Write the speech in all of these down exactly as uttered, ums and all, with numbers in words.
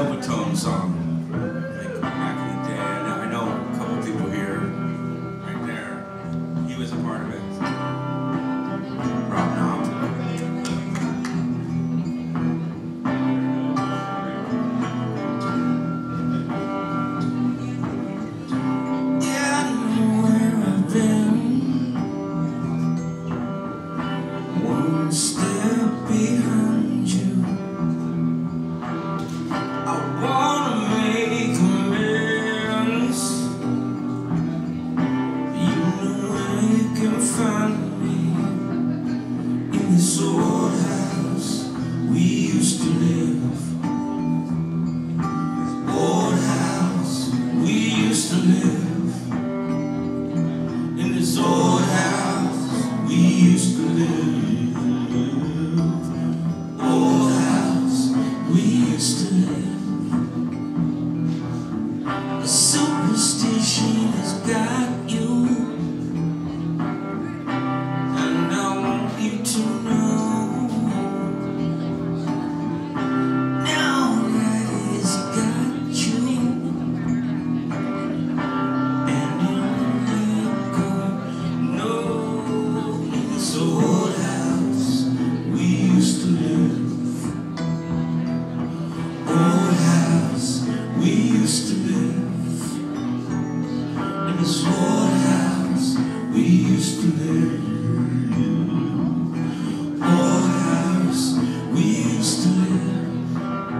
Overtone song. Like back in the day. I know, I know a couple people here, right there. He was a part of it. Rob Knob. Yeah, I know where I've been. One step behind you. This old house we used to live. Old house we used to live. In this old house we used to live. Old house we used to live. A superstition has got you. This old house we used to live. Old house we used to live.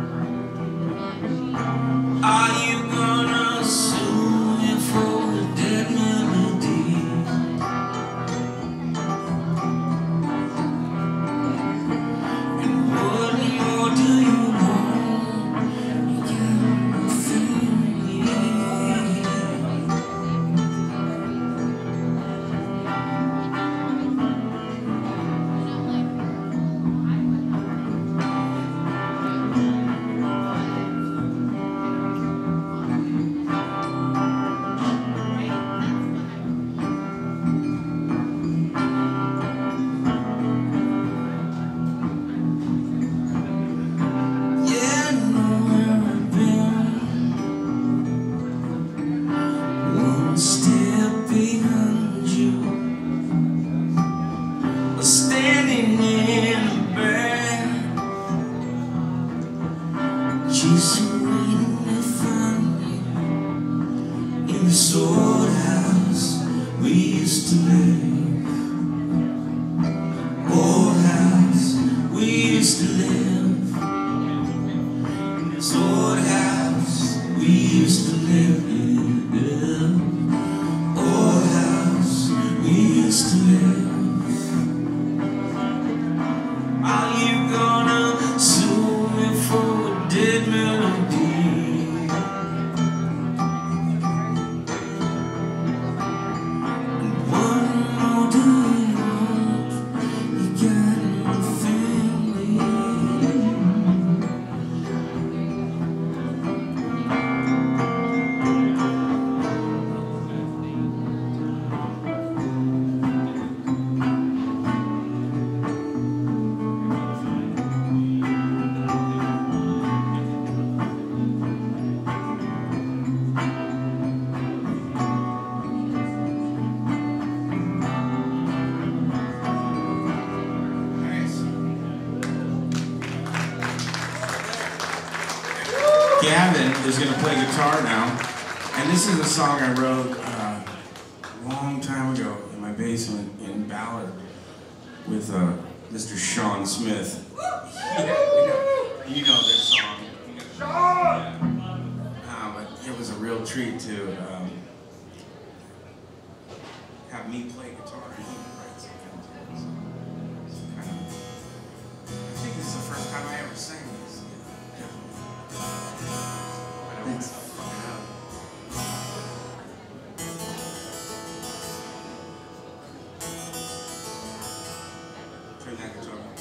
Are you gonna sue me for a dead melody? And what more do you want? You got nothing. Step behind you, standing in the back, just waiting to find you. In this old house we used to live. Old house we used to live. In this old house we used to live. To live. Are you gonna sue me for a dead melody? And what more do you want? You got my family. Gavin is going to play guitar now, and this is a song I wrote uh, a long time ago in my basement in Ballard with uh, Mister Sean Smith. Yeah, you know, you know this song. Sean! Uh, but it was a real treat to um, have me play guitar and he write something. So, kind of, I think this is the first time I ever sang this. Thanks. Turn that guitar on.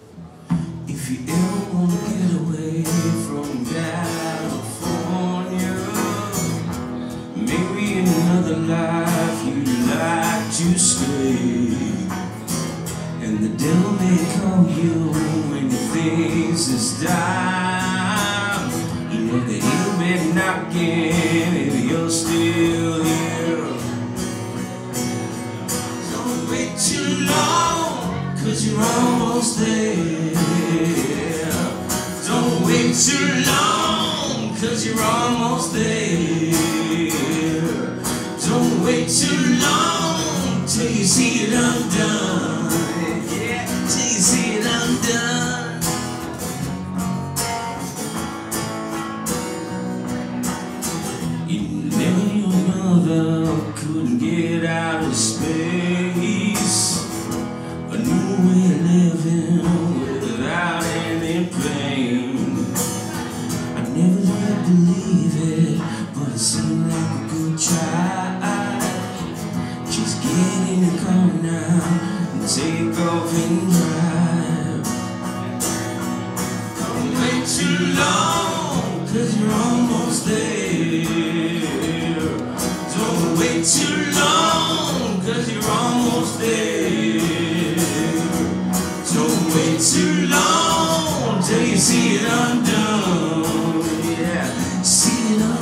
If you ever want to get away from California, stay. And the devil may call you when your face is down. You know that he'll be knocking if you're still here. Don't wait too long, cause you're almost there. Don't wait too long, cause you're almost there. Don't wait too long till you see it undone. Yeah, till you see it undone. You never your mother couldn't get out of space. A new way of living without any pain. I never thought I'd believe it, but it seemed like a good try. Just get in the car now and take off and drive. Don't wait too long, cause you're almost there. Don't wait too long, cause you're almost there. Don't wait too long till you see it undone. Yeah, see it undone.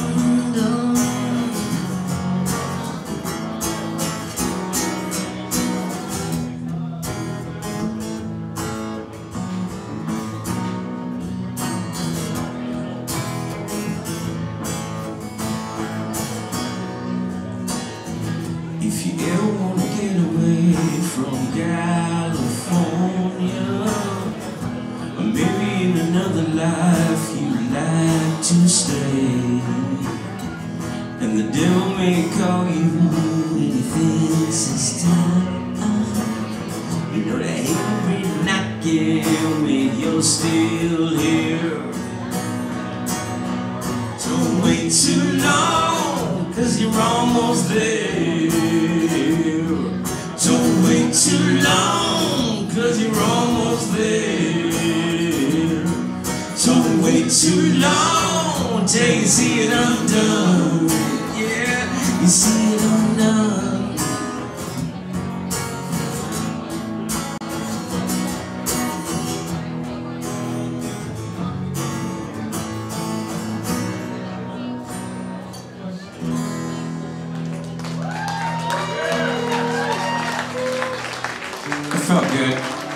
If you ever want to get away from California, or maybe in another life you'd like to stay, and the devil may call you when he thinks it's time, you know that he'll be knocking when you're still here. Don't wait too long, cause you're almost there. Don't wait too long, cause you're almost there. Don't wait too long till you see it undone. Yeah, you see it undone. Felt good.